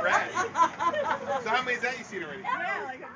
already. So how many is that you've seen already? Yeah, like